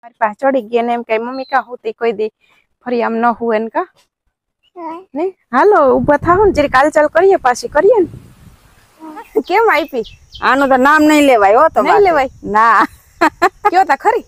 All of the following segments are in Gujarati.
મારી પાસે ચડી ગઈ ને એમ કઈ મમ્મી કા હોતી કોઈ દી ફરી આમ ન હુએ ને કા નહીં હાલો ઊભા થાવ ને જરી કાલચાલ કરીએ પાછી કરીએ ને કેમ આપી આનું તો નામ નહીં લેવાય હો તો નહીં લેવાય ના કયો તા ખરી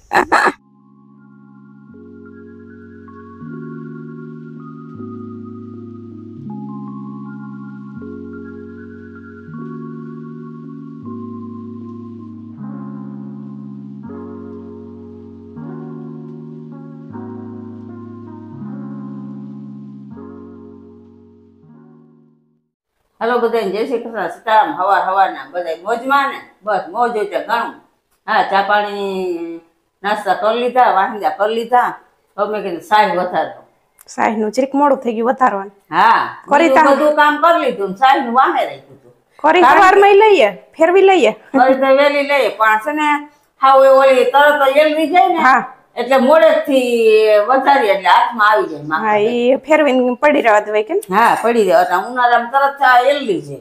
હલો બધા જય શ્રી કૃષ્ણ સીતારામ હવારના બધા મોજમાં ને બસ મોજ હોય ત્યાં ઘણું હા ચા પાણી નાસ્તા કરી લીધા વાહિંદા કરી લીધા તો મેં કીધું સાહેબ વધારો સાહેબ નું જરીક મોડું થઈ ગયું વધારવાનું હા બધું કામ કરી લીધું સાહેબ નું વાહે રાખ્યું હતું કરી સવારમાં લઈએ ફેરવી લઈએ ફરી તો વેલી લઈએ પણ છે ને હાવ એ ઓલી તરત એલવી જાય ને હા એટલે મોડે થી વધારી એટલે હાથમાં આવી જાય હા એ ફેરવીને પડી રહેવા દેવાય કે હા પડી દે એટલે ઉનાળામાં તરત એલવી છે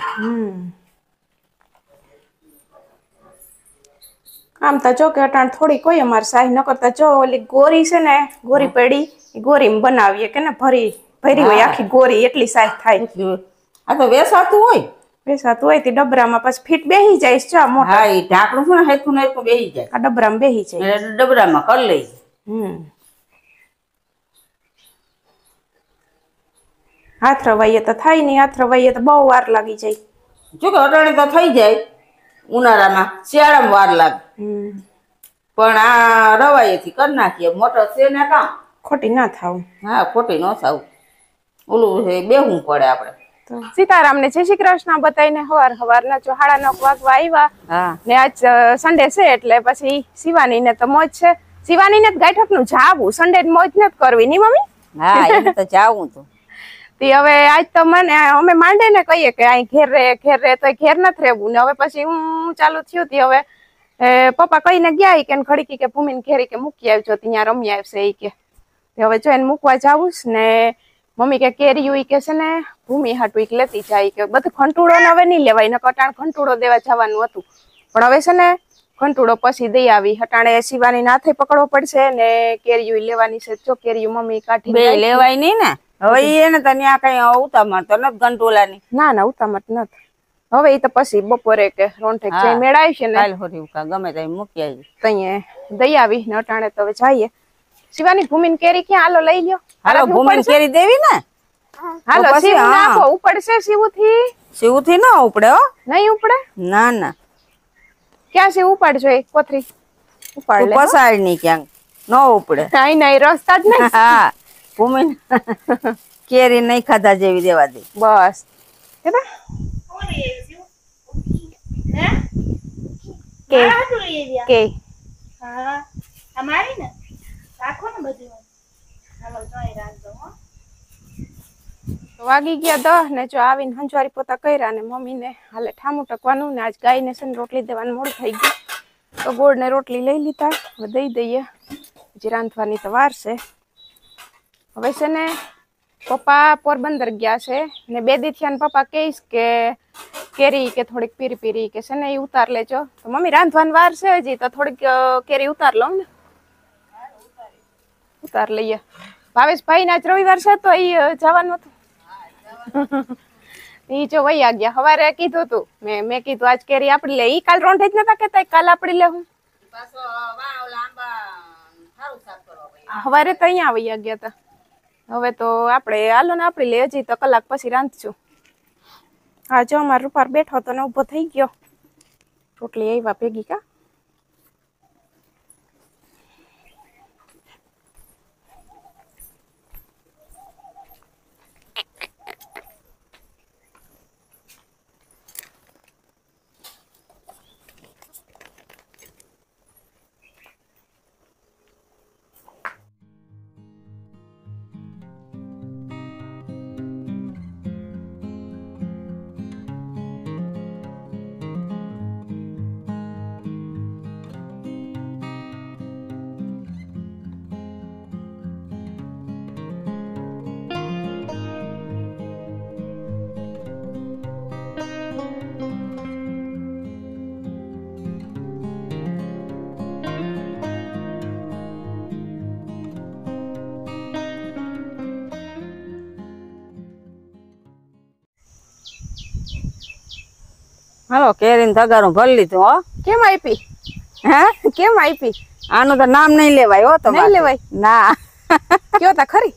આમ તો જો કે અટાણ થોડી કોઈ અમારે સાહી ન કરતા જો ઓલી ગોરી છે ને ગોરી પડી ગોરી બનાવીએ કે ને ભરી હોય આખી ગોરી એટલી સાહી થાય આ તો વેસાતું હોય વેસાતું હોય તે ડબરામાં પછી ફીટ બેહી જાય ચા મોટા હા એ ઢાંકણું છે ને હેઠું ને હેઠું બેહી જાય આ ડબરામાં બેહી જાય એટલે ડબરામાં કરી લઈ હાથ રવાઈએ તો થાય નહીં હાથ રવાઈએ તો બહુ વાર લાગી જાય જો કે અટાણે તો થઈ જાય ઉનાળામાં શિયાળામાં વાર લાગે પણ આ રવાઈથી કરી નાખીએ મોટર છે ને કામ ખોટી ના થાવ હા ખોટી ન થાવ ઓલું બેહવું પડે આપડે સીતારામ ને જય શ્રી કૃષ્ણ બતાવીને હવારના 9:30 વાગવા આવ્યા ને આજ સન્ડે છે એટલે પછી શિવાની ને તો મોજ છે શિવાની ને ગાયઠક નું જાવું સન્ડે મોજ નથી કરવી ની મમ્મી હા એને તો જાવું તો હવે આજ તો મને અમે માંડે ને કહીએ કે અહીં ઘેર રે તો ઘેર નથી રહેવું ને હવે પછી હું ચાલુ થયું તી હવે પપ્પા કહીને ગયા કે ઘડીકી કે ભૂમિને ઘેરી કે મૂકી આવજો ત્યાં રમી આવશે એ કે હવે જો એને મૂકવા જાવું ને મમ્મી કે કેરી કે છે ને ભૂમિ હાટું લેતી જાય કે બધું ખંટુડો હવે નહીં લેવાય ને કટાણ ખંટુડો દેવા જવાનું હતું પણ હવે છે ને ખંટુડો પછી દઈ આવી હટાણે શિવાની નાથે પકડવો પડશે ને કેરીયું લેવાની છે જો કેરીયું મમ્મી કાઢી બે લેવાય નહીં ને હવે એને તો ત્યાં કઈ ઉતામળ તો નથી ગંટોલાની ના ઉતામળ નથી હવે એ તો પછી બપોરે કે રોંઠેક જઈ મેળાય છે ને ગમે ત્યાં મૂકી આવી તઈએ દઈ આવી ને અટાણે તો હવે જઈએ શિવાની ભૂમિન કેરી ક્યાં હાલો લઈ લ્યો હાલો ભૂમિન કેરી દેવી ને હાલો શિવ નાખો ઉપડશે શિવ થી ના ઉપડે હો નહીં ઉપડે ના ના ક્યાં શિવ ઉપાડજો એક કોથરી ઉપાડ લે પસાડ ની ક્યાંક ન ઉપડે નહીં રસ્તા જ નહીં હા ભૂમિન કેરી નહીં ખાધા જેવી દેવા દે બસ કે હા અમારી ને રાખો ને બધું હાલો જોઈ રાખજો હો વાગી ગયા 10 ને જો આવીને હંજવારી પોતા કર્યા ને મમ્મી ને હાલે ઠામું ટકવાનું ને આજ ગાય ને છે ને રોટલી દેવાનું મોડું થઈ ગયું તો ગોળ ને રોટલી લઈ લીધા હવે દઈ દઈએ હજી રાંધવાની તો વાર છે હવે છે ને પપ્પા પોરબંદર ગયા છે ને 2 દી થયા ને પપ્પા કહીશ કે કેરી કે થોડીક પીરી કે છે ને એ ઉતાર લેજો તો મમ્મી રાંધવાની વાર છે હજી તો થોડીક કેરી ઉતાર લઉં ને ઉતાર લઈએ ભાવેશભાઈ ને આજ રવિવાર છે તો એ જવાનું હતું ઈ જો વૈયા ગયા હવારે કીધું તું મેં કીધું આજ કેરી આપડી લે ઈ કાલ રોંઢે જ નતા કેતા કાલ આપડી લે હું હવારે તો અહીંયા વૈયા ગયા તા હવે તો આપણે હાલો ને આપડી લે હજી તો કલાક પછી રાંધશું હા જો અમારો રૂપાર બેઠો તો ને ઉભો થઈ ગયો રોટલી આવ્યા ભેગી કા હાલો કેરીને તગારું ભરી લીધું હો. કેમ આપી? હે કેમ આપી? આનું તો નામ નહીં લેવાય હો તમારે. નહીં લેવાય? ના. કયો તા ખરી?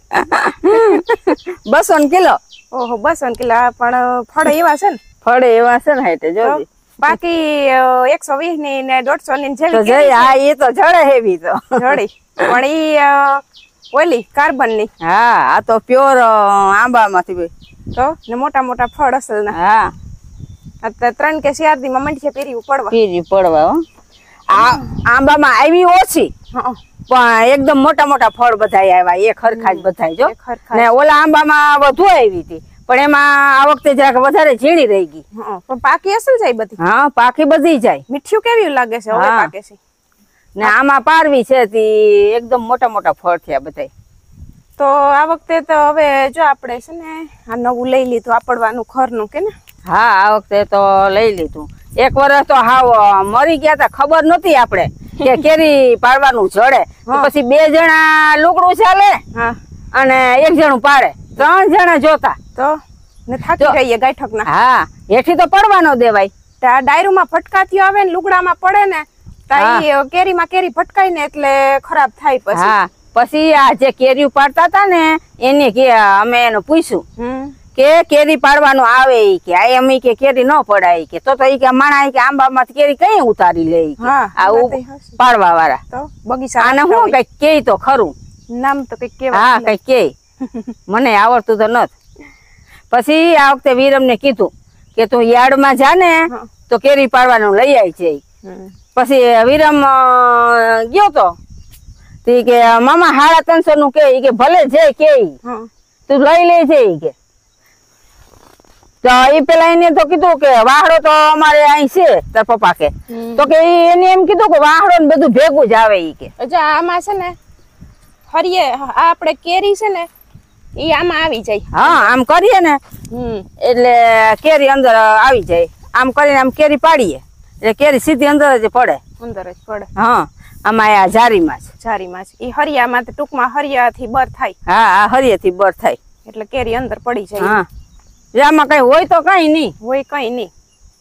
200 કિલો. ઓહો 200 કિલો પણ ફળ એવા છે ને. ફળે એવા છે ને હાઈટે જોજી. બાકી 120 ની ને 150 ની તો જેવી જઈ હા એ તો જડે હેવી તો. જડી પણ ઈ ઓલી કાર્બન ની. હા આ તો પ્યોર આંબામાંથી ભાઈ. તો ને મોટા મોટા ફળ અસલ ના. હા અત્યારે 3 કે 4 દી માં મંડીએ પીરી પડવા. પીરી પડવા હો. આ આંબામાં આવી ઓછી હા પણ એકદમ મોટા મોટા ફળ બધા આવ્યા એક હરખા જ બધા જો. એક હરખા. ને ઓલા આંબામાં વધુ આવી હતી પણ એમાં આ વખતે જરાક વધારે ઝીણી રહી ગઈ. પણ પાકી અસલ જાય બધી. હા પાકી બધી જાય. મીઠું કેવી લાગે છે હવે હા. પાકે છે. ને આમાં પારવી છે તી એકદમ મોટા મોટા ફળ થયા બધા. તો આ વખતે તો હવે જો આપણે છે ને આ નવું લઈ લીધું આપડવાનું ઘરનું કે ને. હા આ વખતે તો લઈ લીધું. એક વર્ષ તો હાવ મરી ગયા તા ખબર નહોતી આપણે કે કેરી પાડવાનું જડે. તો પછી 2 જણા લુગડું ચાલે હા અને 1 જણું પાડે 3 જણા જોતા. તો ને થાકી ગઈએ ગાયઠક ના. હા હેઠી તો પડવાનો દેવાય. આ ડાયરુમાં ફટકાતી આવે ને લુગડામાં પડે ને તાઈ કેરીમાં કેરી ફટકાય ને એટલે ખરાબ થાય પછી. હા પછી આ જે કેરી પાડતા હતા ને એને કે અમે એને પૂછ્યું કે કેરી પાડવાનું આવે ઈ કે આ એમ ઈ કે કેરી ન પડાય કે તો ઈ કે માણા કે આંબામાંથી કેરી કઈ ઉતારી લે ઈ કે. આવું પાડવા વાળા તો બગીચા આને હું કઈક કે તો ખરું નામ તો કઈક કેવા. હા કઈક કે મને આવડતું તો નત. પછી આ વખતે વિરમ ને કીધું કે તું યાર્ડમાં જા ને તો કેરી પાડવાનું લઈ આવી છે. પછી વિરમ ગયો તો તી કે મામા 350 નું કે ભલે જે કે તું લઈ લેજે કે. તો એ પેલા એને તો કીધું કે વાહડો તો અમારે અહીં છે તાર પપ્પા કે તો કે એને એમ કીધું કે વાહડો ને બધું ભેગું જ આવે ઈ કે. જો આમાં છે ને હરિયે આપણે કેરી છે ને ઈ આમાં આવી જાય. હા આમ કરીએ ને એટલે કેરી અંદર આવી જાય. આમ કરીને આમ કેરી પાડીએ એટલે કેરી સીધી અંદર જ પડે. અંદર જ પડે. હા આમાં આ જારીમાં જ. જારીમાં જ ઈ હરિયામાં ટૂંકમાં હરિયાથી બર થાય. હા આ હરિયેથી બર થાય એટલે કેરી અંદર પડી જાય. હા આમાં કઈ હોય તો કઈ નહીં હોય કઈ નહીં.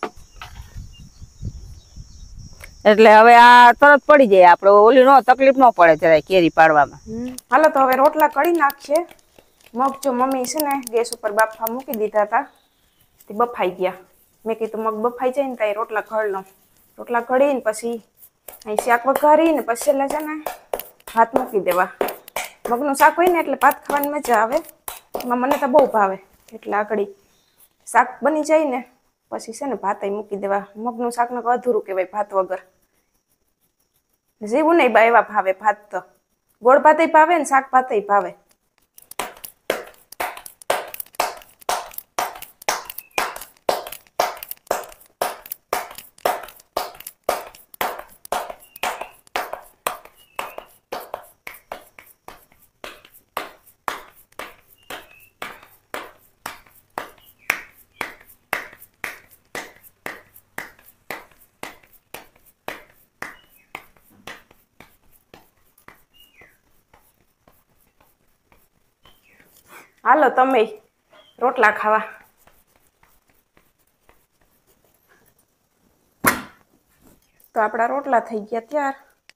એટલે હવે આ તરત પડી જાય આપડે ઓલી નો તકલીફ ન પડે જરાય કેરી પાડવામાં. હાલો તો હવે રોટલા કઢી નાખીએ. મગ જો મમ્મી છે ને ગેસ ઉપર બાફવા મૂકી દીધા હતા તે બફાઈ ગયા. મેં કીધું મગ બફાઈ જાય ને ત્યાં રોટલા ઘડ લઉં. રોટલા ઘડીને પછી અહીં શાક વઘારીને પછી એટલે છે ને ભાત મૂકી દેવા. મગનું શાક હોય ને એટલે ભાત ખાવાની મજા આવે. એમાં મને તો બહુ ભાવે એટલે આગળ શાક બની જાય ને પછી છે ને ભાત મૂકી દેવા. મગનું શાક ને અધૂરું કહેવાય ભાત વગર. જેવું નહીં બા એવા ભાવે ભાત તો. ગોળ ભાત ભાવે ને શાક ભાત ભાવે. હાલો તમે રોટલા ખાવા. તો આપણા રોટલા થઈ ગયા ત્યાર.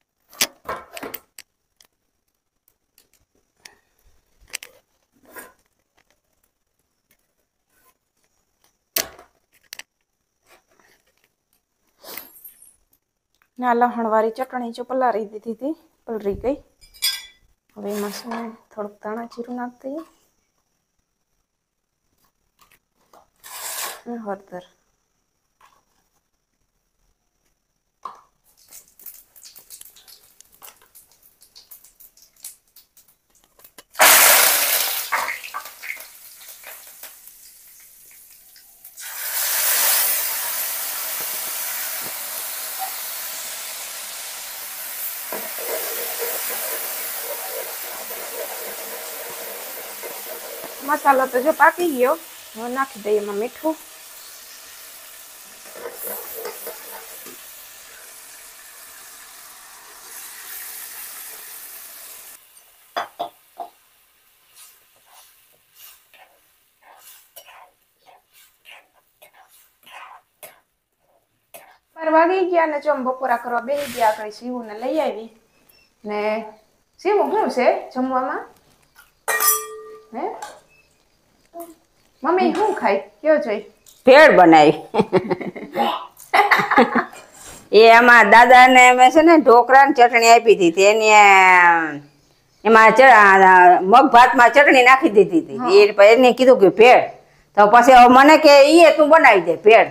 ના લહણવાળી ચટણી જો પલાળી દીધી હતી પલળી ગઈ. હવે એમાં શું થોડુંક ધાણા જીરું નાખી દઈએ. હળદર. મસાલો તો જો પાકી ગયો. હવે નાખી દઈએ એમાં મીઠું. વાગી ગયા ને જો બપોરા કરવા બેસી ગયા આગળ શિવું ને લઈ આવી ને શિવું શું છે જમવામાં હે મમ્મી શું ખાય કયો જોઈ ભેળ બનાવી એ એમાં દાદા ને મેં છે ને ઢોકળા ને ચટણી આપી હતી એની એમાં મગ ભાત માં ચટણી નાખી દીધી હતી એને કીધું કે ભેળ તો પછી હવે મને કે ઈ તું બનાવી દે ભેળ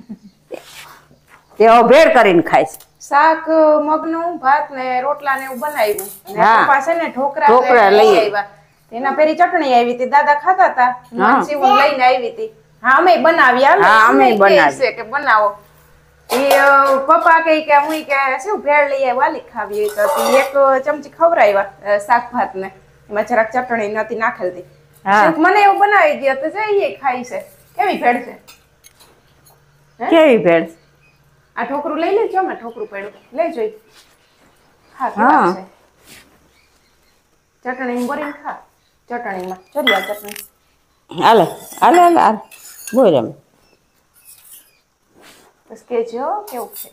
તે હવે ભેળ કરીને ખાઈશ શાક મગનું ભાત ને રોટલા ને એવું બનાવ્યું ને હા. પપ્પા છે ને ઢોકળા લઈ આવ્યા એના ફેરી ચટણી આવી હતી દાદા ખાતા હતા શિવું લઈને આવી હતી હા અમે બનાવી હા, અમે બનાવી. છે કે બનાવો એ પપ્પા કહે કે હું કે શું ભેળ લઈ આવ્યા વાલી ખાવી તો તી એક ચમચી ખવડાવ્યા શાક ભાત ને એમાં જરાક ચટણી નથી નાખેલી હા. મને એવું બનાવી દે તો જઈએ ખાઈ છે કેવી ભેળ છે કેવી ભેળ આ ઠોકરું લઈ લેજો મેં ઠોકરું પડ્યું લઈ જોઈ હા હા. કેવા છે ચટણી બોરીને ખા ચટણીમાં ચડિયા ચટણી હાલે હાલે હાલે હાલે બોલ એમ બસ કેજો કેવું છે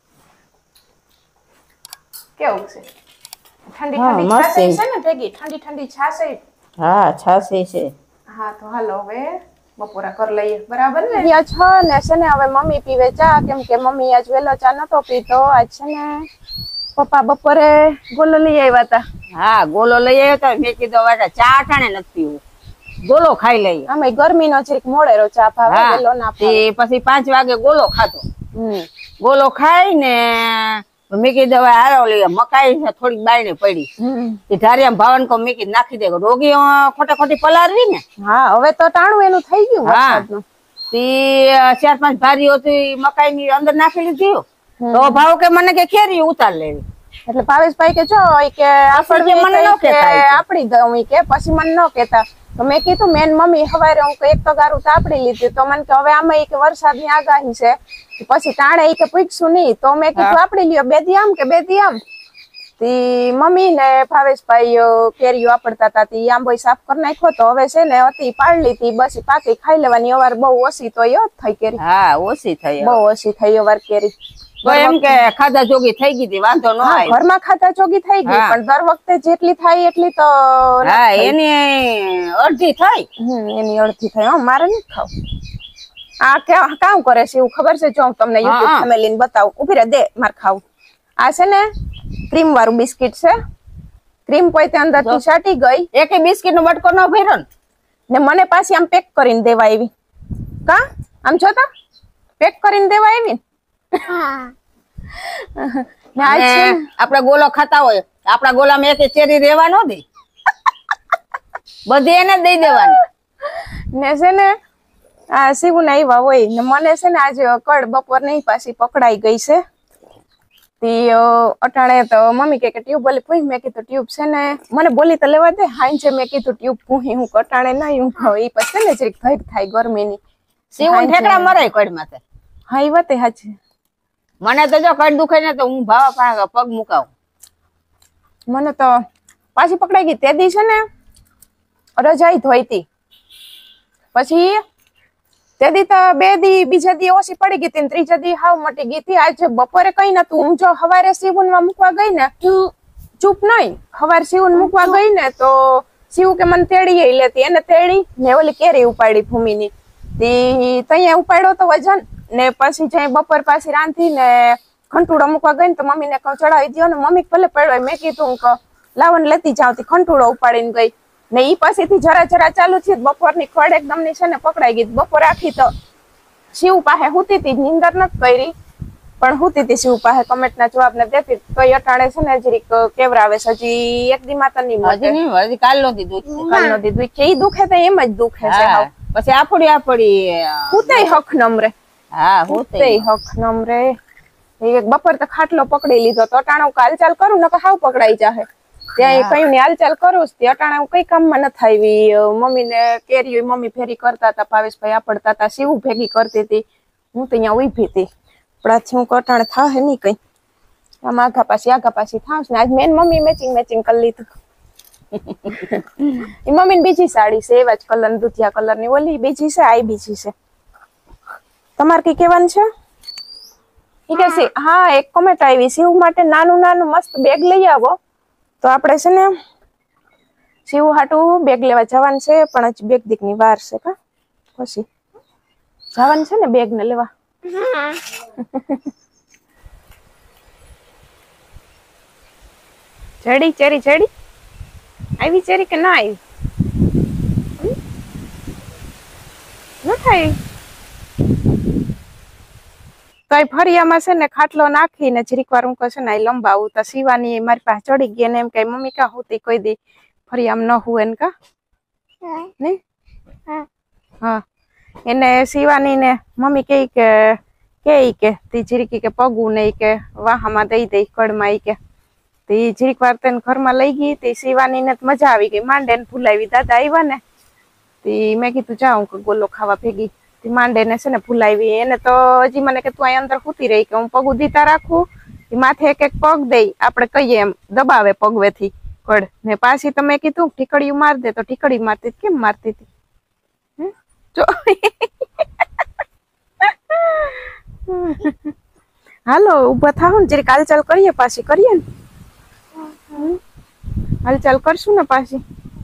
કેવું છે ઠંડી હા, ઠંડી મસ્ત છાશ છે. છે ને ભેગી ઠંડી ઠંડી છાશ છે. હા છાસી છે હા તો હાલો હવે બપોરા કરી લઈએ બરાબર ને અહીંયા છો ને છે ને હવે મમ્મી પીવે ચા કેમ કે મમ્મી આજ વેલો ચા નતો પીતો આજ છે ને પપ્પા બપોરે ગોલો લઈ આવ્યા હતા હા ગોલો લઈ આવ્યો તો મેં કીધું હવે ચા અટાણે નથી પીવું ગોલો ખાઈ લઈએ અમે ગરમીનો જરીક મોડેરો ચા ભાવે હા વેલો ના ભાવે તે પછી 5 વાગે ગોલો ખાધો હમ ગોલો ખાઈ ને મેં કીધું હવે હારો લઈએ મકાઈ છે થોડીક બાયણે પડી હમ તે ધારિયા ભાવન કો મેં કીધું નાખી દે રોગી ખોટે ખોટી પલારવી ને હા હવે તો ટાણું એનું થઈ ગયું હા વરસાદનું તે 4-5 ભારીઓ હતી મકાઈ ની અંદર નાખી લીધી તો ભાવ કે મને કે કેરી ઉતાર લેવી એટલે ભાવેશભાઈ કે જો ઈ કે પછી મને ન કહેતા ઈ કે. આપડી દઉં ઈ કે પછી મને ન કેતા તો મેં કીધું મેન મમ્મી હવારે હું એક તગારું તો આપડી લીધું તો મને કે હવે આમાં ઈ કે વરસાદની આગાહી છે પછી ટાણે ઈ કે પૂછશું નહીં તો મેં કીધું આપડી લ્યો બે દી આમ કે બે દી આમ તી મમ્મી ને ભાવેશભાઈ કેરીઓ આપડતા હતા તી આંબો સાફ કરી નાખ્યો તો હવે છે ને હતી પાડલી તી બસ ઈ પાકી ખાઈ લેવાની અવાર બહુ ઓછી તો યો થઈ કેરી હા ઓછી થઈ હવે. બહુ ઓછી થઈ અવાર કેરી તો એમ કે ખાધા જોગી થઈ ગઈ હતી વાંધો ન હા, આવ્યો ઘરમાં ખાતા ચોગી થઈ ગઈ હા. પણ દર વખતે જેટલી થાય એટલી તો હા એની અડધી થઈ એની અડધી થાય હો, મારે નથી ખાવ આ કામ કરે છે એવું ખબર છે જો હું તમને હા, યુટ્યુબ હા. ફેમિલી ને બતાવું ઉભી રહે દે માર ખાવું આ છે ને ક્રીમ વાળું બિસ્કિટ છે ક્રીમ પોતે અંદર થી છાટી ગઈ એકે બિસ્કિટ નો બટકો ન ભર્યો ને ને મને પાછી આમ પેક કરીને દેવા આવી કા આમ જોતા પેક કરીને દેવા આવી ને આજ છે અને આપડે ગોલો ખાતા હોય આપડા ગોલામાં એકે ચેરી રેવા ન દે બધી એને જ દઈ દેવાની ને છે ને આ સીવું ના આવ્યા હોય ને મને છે ને આજે કડ બપોર નહીં પાછી પકડાઈ ગઈ છે તી અટાણે તો મમ્મી કે ટ્યુબ બોલી પૂછ મેં કીધું ટ્યુબ છે ને મને બોલી તો લેવા દે હાઈ છે મેં કીધું ટ્યુબ પૂહી હું કટાણે નહીં હું ખાવ એ પછી ને જરીક ભર થાય ગરમીની સીવું ઠેકડા મરાય કડ માથે હા એ વાત હાચી મને તો જો કડ દુખે ને તો હું ભાવા પાસે પગ મુકાવું મને તો પાછી પકડાઈ ગઈ તે દી છે ને રજાઈ ધોઈતી પછી તે દી તો બે દી બીજા દી ઓછી પડી ગઈ હતી ત્રીજા દી હાવ મટી ગઈ હતી આજે બપોરે કઈ નતું હું જો હવારે સીવન માં મૂકવા ગઈ ને ચૂપ નહીં હવારે સીવન મૂકવા ગઈ ને તો સીવું કે મને તેડી લેતી એને તેડી ને ઓલી કેરી ઉપાડી ભૂમિની તી તૈયા ઉપાડ્યો તો વજન ને પછી જઈ બપોર પાછી રાંધી ને ખંટુડો મૂકવા ગઈ ને તો મમ્મી ને કહું ચડાવી દો ને મમ્મી ભલે પડ્યો મેં કીધું લાવન લેતી જાવ ખંટુડો ઉપાડીને ગઈ ને ઈ પાસેથી જરા જરા ચાલુ થયું બપોરની ખડ એકદમ ની છે ને પકડાઈ ગઈ બપોર આખી તો શિવ પાસે હુતી હતી નીંદર નથી કરી પણ હુતી હતી શિવ પાસે કમેન્ટ ના જવાબ ને દેતી તો અટાણે છે ને જરીક કેવરાવે છે હજી એક દી માતા ની હજી નહીં હજી કાલ નો દીધું કાલ નો દીધું કે ઈ દુખે તો એમ જ દુખે છે હાવ. પછી આપડી હુતેય હક નમરે હા હુતેય હક નમરે એક બપોર તો ખાટલો પકડી લીધો તો અટાણે હું હાલચાલ કરું ને હાવ પકડાઈ જાહે ત્યાં કયું ને હાલચાલ કરું તે અટાણે હું કઈ કામમાં નથી આવી મમ્મી ને કેરી મમ્મી ફેરી કરતા હતા ભાવેશભાઈ આપડતા હતા શિવું ભેગી કરતી હતી હું તો અહીંયા ઉભી હતી પડાથી હું કટાણે થાહે નહીં કઈ આમ આગા પાછી થાવશ ને આજ મેન મમ્મી મેચિંગ કરી લીધું એ મમ્મી ની બીજી સાડી છે એવા જ કલર દુધિયા કલર ની ઓલી બીજી છે આ બીજી છે તમારે કઈ કેવાનું છે ઈ કે હા એક કોમેન્ટ આવી શિવ માટે નાનું નાનું મસ્ત બેગ લઈ આવો તો આપણે છે ને શિવ હાટું બેગ લેવા જવાનું છે પણ હજી બેગ દીકની વાર છે કા પછી જવાનું છે ને બેગ ને લેવા ચેરી ચેરી ચેરી આવી ચેરી કે ના આવી ન થાય કઈ ફરિયામાં છે ને ખાટલો નાખીને જરીક વાર હું કહે ને લંબાવું તો શિવાની મારી પાસે ચડી ગઈ ને એમ કઈ મમ્મી કા હોતી કોઈ દી ફરિયામ ન હુએ ને કા નહીં હા એને શિવાની ને મમ્મી કે તી જરીકી કે પગું નહીં કે વાહામાં દઈ દઈ કડમાં કે તી જરીક વાર તેને ઘરમાં લઈ ગઈ તી શિવાની ને મજા આવી ગઈ માંડે ને ભૂલાવી દાદા આવ્યા ને તી મેં કીધું જાઉં કે ગોલો ખાવા ભેગી તી માંડે ને છે ને ભૂલાવી એને તો હજી મને કે તું અહીં અંદર ખૂતી રહી કે હું પગ દીતા રાખું માથે એક એક પગ દઈ આપણે કહીએ એમ દબાવે પગવેથી કડ ને પાછી તમે કીધું ઠીકડીયું માર દે તો ઠીકડી મારતી કેમ મારતી હતી જો હાલો ઉભા થાવ ને જરીક હાલચાલ કરીએ પાછી કરીએ ને હાલચાલ કરશું ને પાછી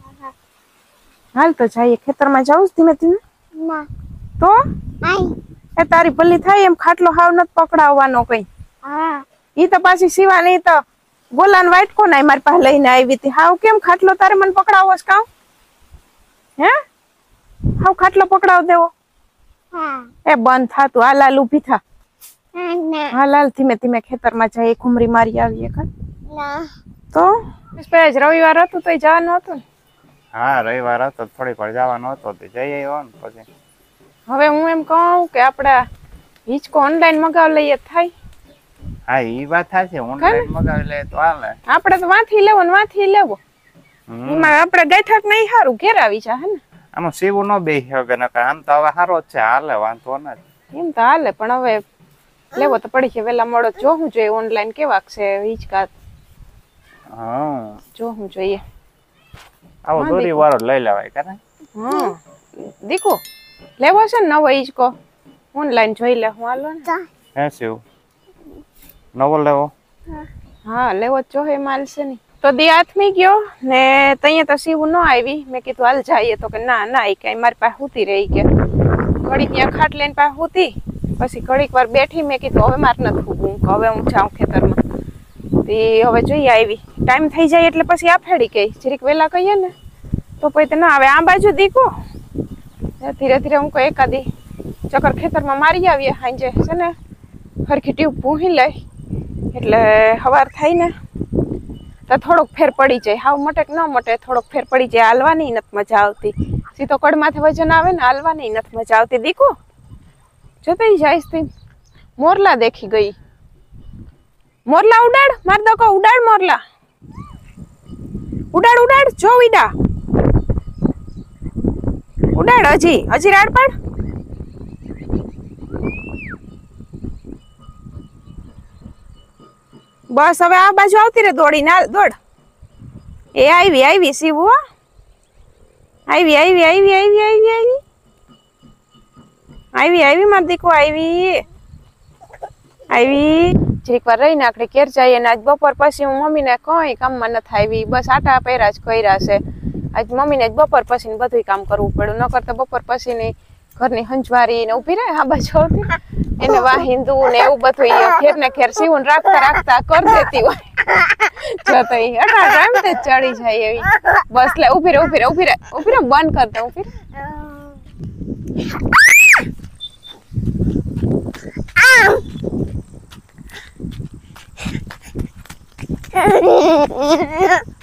હાલ તો જઈએ ખેતરમાં જાઉં ધીમે ધીમે તો એ તારી ભલી થાય એમ ખાટલો હાવ નથી પકડાવવાનો કઈ ઈ તો પાછી શિવાની તો ગોલાન વાટકો ના મારી પાસે લઈને આવી હતી હાવ કેમ ખાટલો તારે મને પકડાવો છે કાવ હે હાવ ખાટલો પકડાવ દેવો એ બંધ થાતું હાલ હાલ ઉભી થા હાલ હાલ ધીમે ધીમે ખેતરમાં જઈએ ખુમરી મારી આવીએ કા તો રવિવાર હતું તો જવાનું હતું ને હા રવિવાર હતો થોડીક વાર જવાનો હતો તો જઈ આવ્યો ને પછી હવે હું એમ કહું કે આપણે હિચકો ઓનલાઈન મગાવ લઈએ થાય હા ઈ વાત થાય ઓનલાઈન મગાવી લે તો હાલે આપણે તો વાંથી લેવો ને વાંથી લેવો એમાં આપણે ગઈઠક નહીં સારું ઘેર આવી જા હે ને આમાં સીવું ન બેસી શકે ને આમ તો હવે સારો જ છે હાલે વાંધો નથી એમ તો હાલે પણ હવે લેવો તો પડી છે વેલા મોડો જોવું જોઈએ ઓનલાઈન કેવાક છે હિચકા હા જોવું જોઈએ આવો દોરી વાળો લઈ લેવાય કરે હા દીકુ લેવો છે ને નવો હિચકો ઓનલાઈન જોઈ લે હું હાલો ને હે શિવ નવો લેવો હા લેવો જ જોઈએ માલશે નહીં તો દી હાથમી ગયો ને તૈયા તો સીવું ન આવી મેં કીધું હાલ જઈએ તો કે ના ના કઈ મારી પાસે હુતી રહી કે ઘડીક ત્યાં ખાટ લઈને પાસે હુતી પછી ઘડીક વાર બેઠી મેં કીધું હવે મારે નથી ફૂગવું હવે હું જાઉં ખેતરમાં તે હવે જોઈએ આવી ટાઈમ થઈ જાય એટલે પછી આ ફેડી ગઈ જરીક વેલા કહીએ ને તો પછી ના આવે આ બાજુ દીકો ધીરે ધીરે હું કોઈ એકાદી ચક્કર ખેતરમાં મારી આવીએ સાંજે છે ને હરખી ટ્યુબ પૂહી લઈ એટલે સવાર થાય ને તો થોડોક ફેર પડી જાય હાવ મટે કે ન મટે થોડોક ફેર પડી જાય હાલવાની નથી મજા આવતી સીધો કડમાંથી વજન આવે ને હાલવાની નથી મજા આવતી દીકો જતી જાય તી મોરલા દેખી ગઈ મોરલા ઉડાડ માર દો કો ઉડાડ મોરલા ઉડાડ ઉડાડ જો ઈડા ઉડાડ હજી રાડ પાડ બસ હવે આ બાજુ આવતી રે દોડીને દોડ એ આવી સીવું આવી માર દીકો આવી જરીક વાર રહીને આપણે ઘેર જઈએ ને આજ બપોર પછી હું મમ્મીને કઈ કામમાં નથી આવી બસ આટા પહેરા જ કર્યા છે આજ મમ્મીને જ બપોર પછી બધું કામ કરવું પડ્યું ન કરતા બપોર પછી ની ઘરની હંજવારી ને ઉભી રહે આ બાજુ એને વાહિંદુ ને એવું બધું ઘેર ને ઘેર સીવું રાખતા રાખતા કરી દેતી હોય જતો ટાઈમ તે ચડી જાય એવી બસ લે ઉભી રે બંધ કર દે ઉભી રે